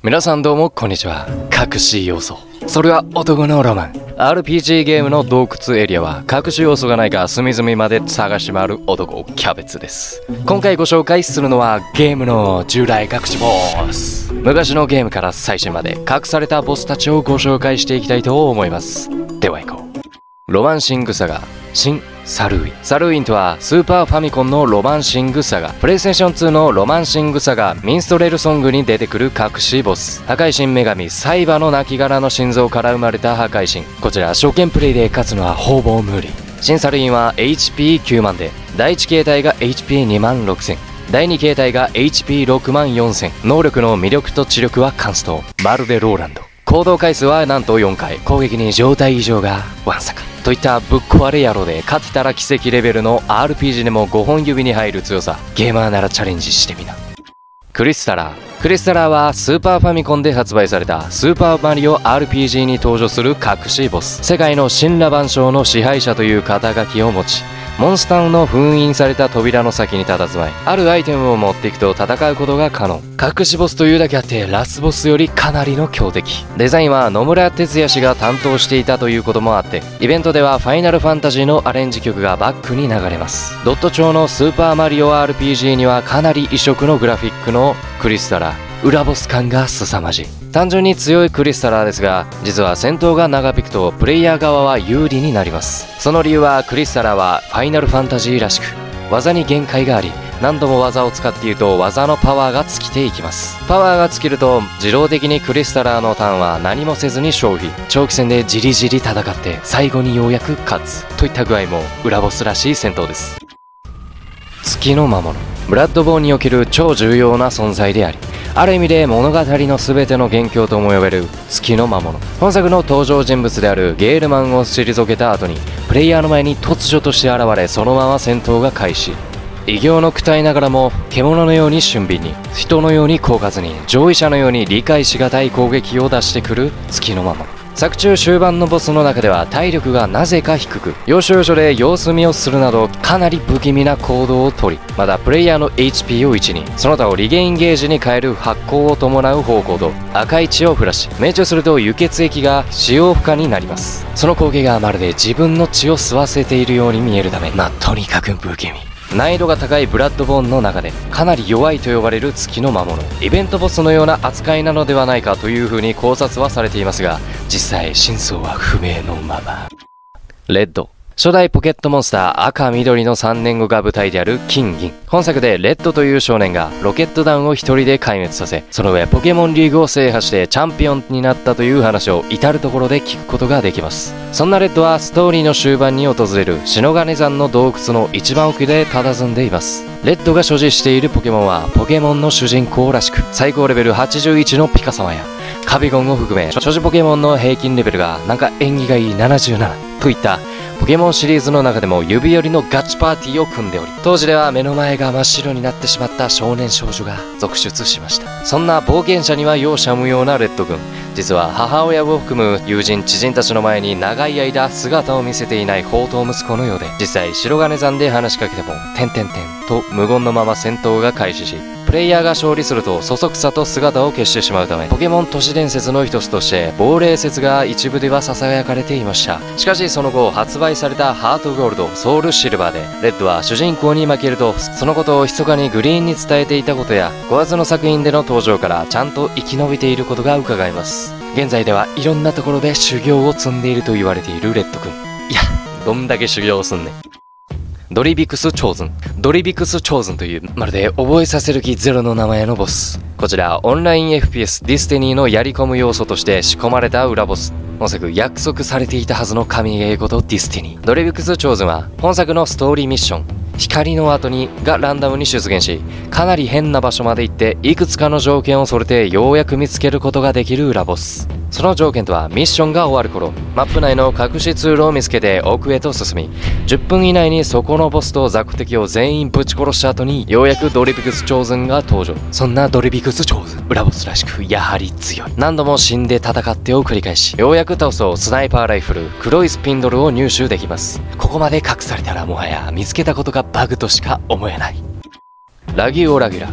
皆さんどうもこんにちは。隠し要素、それは男のロマン。 RPG ゲームの洞窟エリアは隠し要素がないか隅々まで探し回る男キャベツです。今回ご紹介するのはゲームの従来隠しボス。昔のゲームから最新まで隠されたボスたちをご紹介していきたいと思います。では行こう。ロマンシングサガ新サルーイン。サルーインとはスーパーファミコンのロマンシングサガ、プレイステーション2のロマンシングサガミンストレルソングに出てくる隠しボス、破壊神女神サイバの亡骸の心臓から生まれた破壊神。こちら初見プレイで勝つのはほぼ無理。新サルーインは HP9 万で、第1形態が HP2 万6000、第2形態が HP6 万4000。能力の魅力と知力はカンスト、まるでローランド。行動回数はなんと4回、攻撃に状態異常がわんさかといったぶっ壊れ野郎で、勝てたら奇跡レベルの RPG でも5本指に入る強さ。ゲーマーならチャレンジしてみな。クリスタラーはスーパーファミコンで発売されたスーパーマリオ RPG に登場する隠しボス。世界の神羅万象の支配者という肩書きを持ち、モンスターの封印された扉の先に佇まい、あるアイテムを持っていくと戦うことが可能。隠しボスというだけあってラスボスよりかなりの強敵。デザインは野村哲也氏が担当していたということもあって、イベントではファイナルファンタジーのアレンジ曲がバックに流れます。ドット調のスーパーマリオ RPG にはかなり異色のグラフィックのクリスタラー、裏ボス感が凄まじい。単純に強いクリスタラーですが、実は戦闘が長引くとプレイヤー側は有利になります。その理由は、クリスタラーはファイナルファンタジーらしく技に限界があり、何度も技を使っていると技のパワーが尽きていきます。パワーが尽きると自動的にクリスタラーのターンは何もせずに消費。長期戦でじりじり戦って最後にようやく勝つといった具合も裏ボスらしい戦闘です。月の魔物、ブラッドボーンにおける超重要な存在であり、ある意味で物語の全ての元凶とも呼べる月の魔物。本作の登場人物であるゲールマンを退けた後にプレイヤーの前に突如として現れ、そのまま戦闘が開始。異形の躯体ながらも獣のように俊敏に、人のように狡猾に、上位者のように理解しがたい攻撃を出してくる月の魔物。作中終盤のボスの中では体力がなぜか低く、要所要所で様子見をするなどかなり不気味な行動をとり、まだプレイヤーの HP を1に、その他をリゲインゲージに変える発光を伴う方向と赤い血を降らし、命中すると輸血液が使用不可になります。その光景がまるで自分の血を吸わせているように見えるため、とにかく不気味。難易度が高いブラッドボーンの中でかなり弱いと呼ばれる月の魔物、イベントボスのような扱いなのではないかという風に考察はされていますが、実際真相は不明のまま。レッド、初代ポケットモンスター赤緑の3年後が舞台である金銀。本作でレッドという少年がロケット弾を一人で壊滅させ、その上ポケモンリーグを制覇してチャンピオンになったという話を至る所で聞くことができます。そんなレッドはストーリーの終盤に訪れる篠金山の洞窟の一番奥で佇んでいます。レッドが所持しているポケモンはポケモンの主人公らしく、最高レベル81のピカサマやカビゴンを含め所持ポケモンの平均レベルがなんか縁起がいい77といったポケモンシリーズの中でも指折りのガチパーティーを組んでおり、当時では目の前が真っ白になってしまった少年少女が続出しました。そんな冒険者には容赦無用なレッド君、実は母親を含む友人知人たちの前に長い間姿を見せていない放蕩息子のようで、実際白金山で話しかけてもと無言のまま戦闘が開始し、プレイヤーが勝利するとそそくさと姿を消してしまうため、ポケモン都市伝説の一つとして亡霊説が一部では囁かれていました。しかしその後発売されたハートゴールド、ソウルシルバーでレッドは主人公に負けるとそのことを密かにグリーンに伝えていたことや、5月の作品での登場からちゃんと生き延びていることが伺えます。現在ではいろんなところで修行を積んでいると言われているレッド君。いや、どんだけ修行をすんねん。ドリビクス・チョーズンというまるで覚えさせる気ゼロの名前のボス。こちらオンライン FPS ディスティニーのやり込む要素として仕込まれた裏ボス。本作約束されていたはずの神ゲーことディスティニー。ドリビクス・チョーズンは本作のストーリーミッション光の後にがランダムに出現し、かなり変な場所まで行っていくつかの条件をそれてようやく見つけることができる裏ボス。その条件とは、ミッションが終わる頃マップ内の隠し通路を見つけて奥へと進み、10分以内にそこのボスと雑魚敵を全員ぶち殺した後にようやくドリビクス・チョーズンが登場。そんなドリビクス・チョーズン、裏ボスらしくやはり強い。何度も死んで戦ってを繰り返し、ようやく倒すとスナイパーライフル黒いスピンドルを入手できます。ここまで隠されたらもはや見つけたことがバグとしか思えない。ラギオラギュラ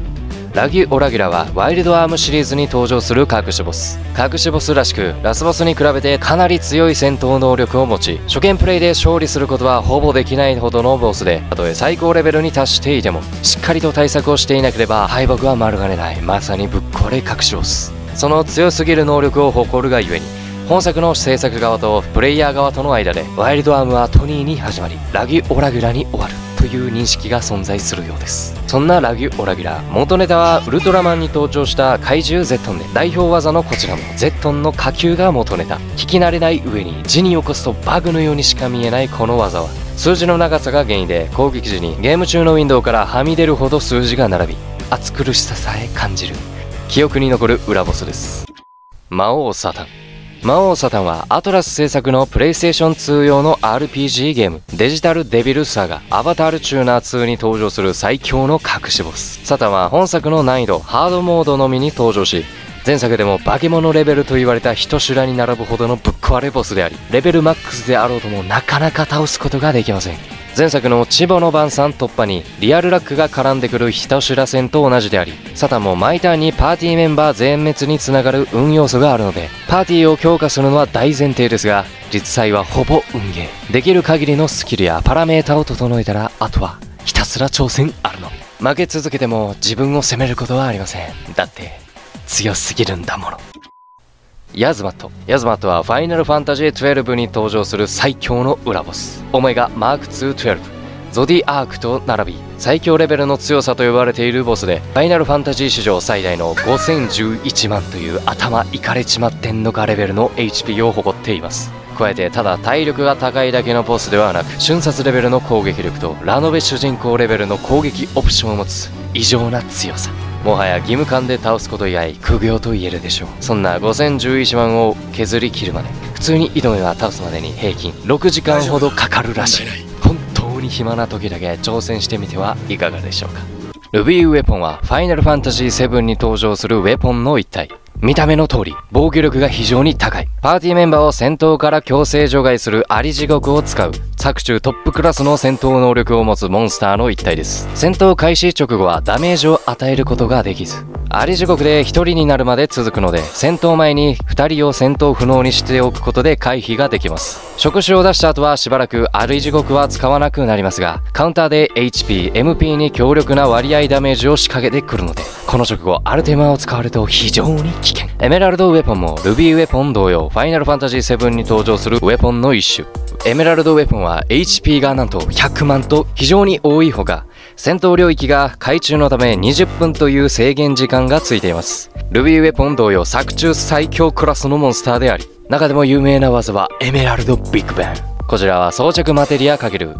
ラギュ・オラギュラはワイルドアームシリーズに登場する隠しボスらしく、ラスボスに比べてかなり強い戦闘能力を持ち、初見プレイで勝利することはほぼできないほどのボスで、たとえ最高レベルに達していてもしっかりと対策をしていなければ敗北は免れない、まさにぶっ壊れ隠しボス。その強すぎる能力を誇るがゆえに、本作の制作側とプレイヤー側との間でワイルドアームはトニーに始まり、ラギュ・オラギュラに終わるという認識が存在するようです。そんなラギュ・オラギュラ、元ネタはウルトラマンに登場した怪獣ゼットンで、代表技のこちらもゼットンの火球が元ネタ。聞き慣れない上に字に起こすとバグのようにしか見えないこの技は、数字の長さが原因で攻撃時にゲーム中のウィンドウからはみ出るほど数字が並び、暑苦しささえ感じる記憶に残る裏ボスです。魔王サタン。魔王サタンはアトラス制作のプレイステーション2用の RPG ゲーム、デジタルデビルサガアバタールチューナー2に登場する最強の隠しボス。サタンは本作の難易度ハードモードのみに登場し、前作でも化け物レベルと言われた人修羅に並ぶほどのぶっ壊れボスであり、レベルマックスであろうともなかなか倒すことができません。前作のチボの晩餐突破にリアルラックが絡んでくる人修羅戦と同じであり、サタンも毎ターンにパーティーメンバー全滅につながる運要素があるので、パーティーを強化するのは大前提ですが、実際はほぼ運ゲー。できる限りのスキルやパラメータを整えたら、あとはひたすら挑戦あるの。負け続けても自分を責めることはありません。だって強すぎるんだもの。ヤズマットはファイナルファンタジー12に登場する最強の裏ボス。オメガマーク2 12、ゾディアークと並び最強レベルの強さと呼ばれているボスで、ファイナルファンタジー史上最大の5011万という頭いかれちまってんのかレベルの HP を誇っています。加えてただ体力が高いだけのボスではなく、瞬殺レベルの攻撃力とラノベ主人公レベルの攻撃オプションを持つ異常な強さ。もはや義務感で倒すこと以外苦行と言えるでしょう。そんな5011万を削り切るまで、普通に挑めば倒すまでに平均6時間ほどかかるらしい。本当に暇な時だけ挑戦してみてはいかがでしょうか。ルビーウェポンはファイナルファンタジー7に登場するウェポンの一体。見た目の通り防御力が非常に高い。パーティーメンバーを戦闘から強制除外するアリ地獄を使う作中トップクラスの戦闘能力を持つモンスターの一体です。戦闘開始直後はダメージを与えることができず、アリ地獄で1人になるまで続くので、戦闘前に2人を戦闘不能にしておくことで回避ができます。触手を出した後はしばらくアリ地獄は使わなくなりますが、カウンターで HP、MP に強力な割合ダメージを仕掛けてくるので、この直後アルテマを使われると非常に危険。エメラルドウェポンもルビーウェポン同様、ファイナルファンタジー7に登場するウェポンの一種。エメラルドウェポンは HP がなんと100万と非常に多いほか、戦闘領域が海中のため20分という制限時間がついています。ルビーウェポン同様作中最強クラスのモンスターであり、中でも有名な技はエメラルドビッグバン。こちらは装着マテリア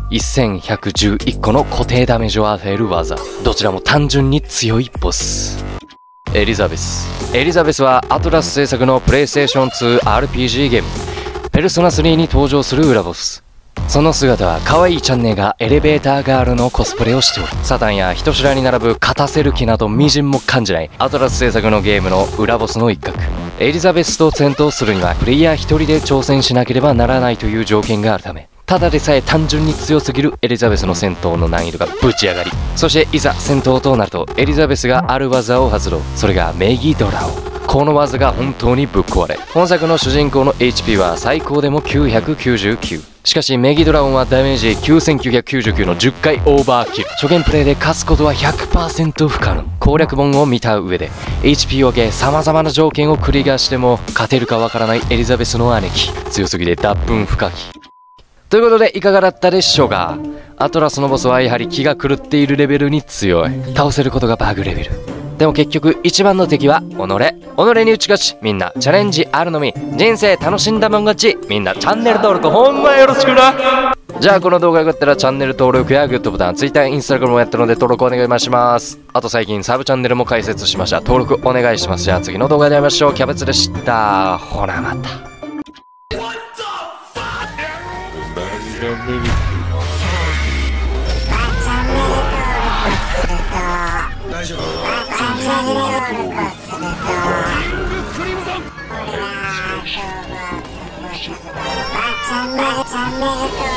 ×1111個の固定ダメージを与える技。どちらも単純に強いボス。エリザベスはアトラス制作のプレイステーション 2RPG ゲームペルソナ3に登場する裏ボス。その姿は可愛いチャンネルがエレベーターガールのコスプレをしており、サタンや人知らに並ぶ勝たせる気などみじんも感じないアトラス制作のゲームの裏ボスの一角。エリザベスと戦闘するにはプレイヤー一人で挑戦しなければならないという条件があるため、ただでさえ単純に強すぎるエリザベスの戦闘の難易度がぶち上がり、そしていざ戦闘となるとエリザベスがある技を発動。それがメギドラオ。この技が本当にぶっ壊れ、本作の主人公の HP は最高でも999。しかしメギドラゴンはダメージ9999の10回オーバーキル。初見プレイで勝つことは 100% 不可能。攻略本を見た上で HP を分け様々な条件をクリアしても勝てるかわからないエリザベスの姉貴、強すぎて脱粉不可避。ということでいかがだったでしょうか。アトラスのボスはやはり気が狂っているレベルに強い。倒せることがバグレベル。でも結局一番の敵は己に打ち勝ち、みんなチャレンジあるのみ、人生楽しんだもん勝ち。みんなチャンネル登録ほんまよろしくな。じゃあこの動画が良かったらチャンネル登録やグッドボタン、Twitter、Instagram もやってるので登録お願いします。あと最近サブチャンネルも開設しました。登録お願いします。じゃあ次の動画で会いましょう。キャベツでした。ほなまた。 大丈夫。チャンネル登録